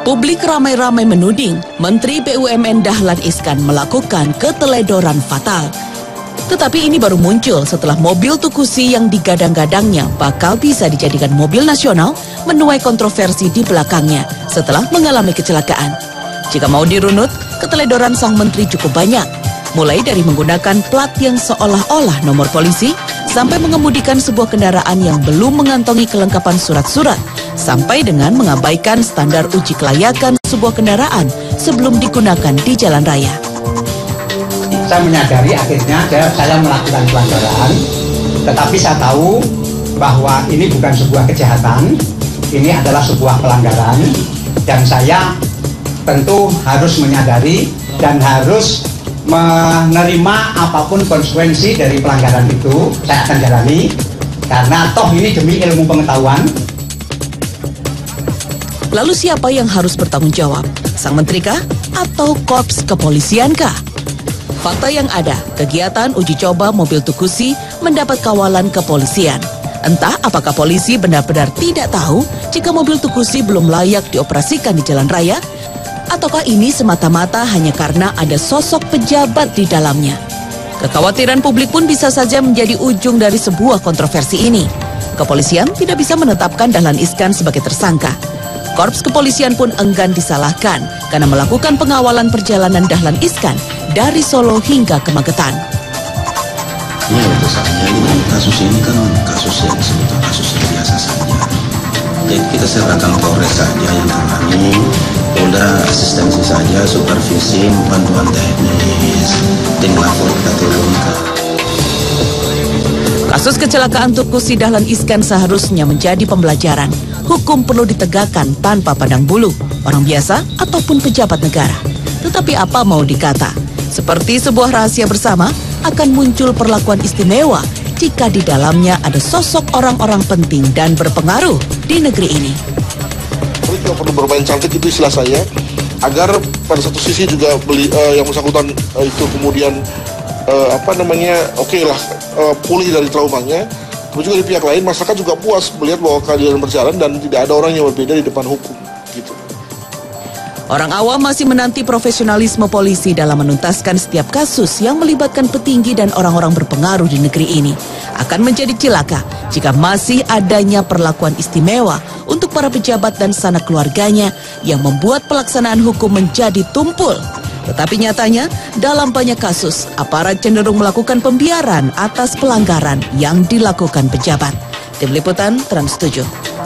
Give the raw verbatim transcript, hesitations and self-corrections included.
Publik ramai-ramai menuding Menteri B U M N Dahlan Iskan melakukan keteledoran fatal. Tetapi ini baru muncul setelah mobil Tukusi yang digadang-gadangnya bakal bisa dijadikan mobil nasional menuai kontroversi di belakangnya setelah mengalami kecelakaan. Jika mau dirunut, keteledoran sang menteri cukup banyak. Mulai dari menggunakan plat yang seolah-olah nomor polisi, sampai mengemudikan sebuah kendaraan yang belum mengantongi kelengkapan surat-surat, sampai dengan mengabaikan standar uji kelayakan sebuah kendaraan sebelum digunakan di jalan raya. Saya menyadari akhirnya saya melakukan pelanggaran, tetapi saya tahu bahwa ini bukan sebuah kejahatan, ini adalah sebuah pelanggaran, dan saya tentu harus menyadari dan harus menerima apapun konsekuensi dari pelanggaran itu. Saya akan jalani, karena toh ini demi ilmu pengetahuan. Lalu siapa yang harus bertanggung jawab? Sang menteri kah? Atau korps kepolisian kah? Fakta yang ada, kegiatan uji coba mobil Tukusi mendapat kawalan kepolisian. Entah apakah polisi benar-benar tidak tahu jika mobil Tukusi belum layak dioperasikan di jalan raya, ataukah ini semata-mata hanya karena ada sosok pejabat di dalamnya. Kekhawatiran publik pun bisa saja menjadi ujung dari sebuah kontroversi ini. Kepolisian tidak bisa menetapkan Dahlan Iskan sebagai tersangka. Korps kepolisian pun enggan disalahkan karena melakukan pengawalan perjalanan Dahlan Iskan dari Solo hingga ke Magetan. Ya, untuk saya ini kasus ini kan kasus yang sebetulnya kasus yang biasa saja. Jadi kita serahkan Polres saja yang tangani, Polda asistensi saja, supervisi, bantuan teknis, tim lapor kita turunkan. Kasus kecelakaan Tukusi Dahlan Iskan seharusnya menjadi pembelajaran. Hukum perlu ditegakkan tanpa pandang bulu, orang biasa ataupun pejabat negara. Tetapi apa mau dikata, seperti sebuah rahasia bersama, akan muncul perlakuan istimewa jika di dalamnya ada sosok orang-orang penting dan berpengaruh di negeri ini. Tapi juga perlu bermain cantik, itu istilah saya, agar pada satu sisi juga beli uh, yang bersangkutan uh, itu kemudian uh, apa namanya, oke okay lah uh, pulih dari traumanya. Tapi juga di pihak lain masyarakat juga puas melihat bahwa keadilan berjalan dan tidak ada orang yang berbeda di depan hukum, gitu. Orang awam masih menanti profesionalisme polisi dalam menuntaskan setiap kasus yang melibatkan petinggi dan orang-orang berpengaruh di negeri ini. Akan menjadi cilaka jika masih adanya perlakuan istimewa untuk para pejabat dan sanak keluarganya yang membuat pelaksanaan hukum menjadi tumpul. Tetapi nyatanya, dalam banyak kasus, aparat cenderung melakukan pembiaran atas pelanggaran yang dilakukan pejabat. Tim Liputan Trans tujuh.